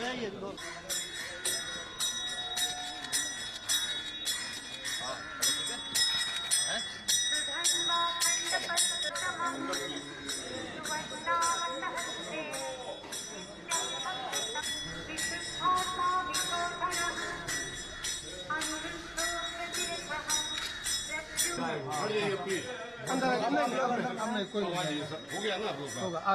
अंदर कोई हो गया ना होगा।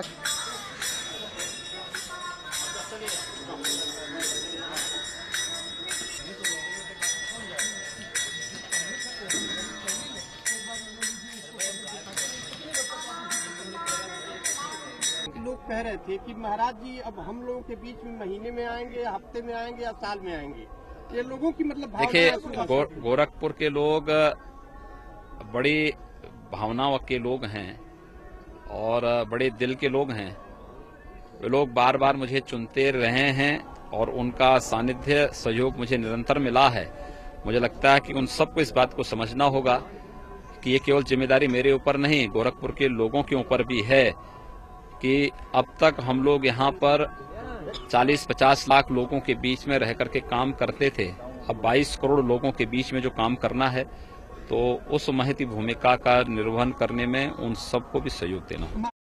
लोग कह रहे थे कि महाराज जी अब हम लोगों के बीच में महीने में आएंगे, हफ्ते में आएंगे या साल में आएंगे। ये लोगों की मतलब देखिए, गोरखपुर के लोग बड़ी भावनाओं के लोग हैं और बड़े दिल के लोग हैं। वे लोग बार बार मुझे चुनते रहे हैं और उनका सानिध्य सहयोग मुझे निरंतर मिला है। मुझे लगता है कि उन सबको इस बात को समझना होगा कि ये केवल जिम्मेदारी मेरे ऊपर नहीं, गोरखपुर के लोगों के ऊपर भी है कि अब तक हम लोग यहाँ पर 40-50 लाख लोगों के बीच में रह करके काम करते थे। अब 22 करोड़ लोगों के बीच में जो काम करना है, तो उस महती भूमिका का निर्वहन करने में उन सबको भी सहयोग देना होगा।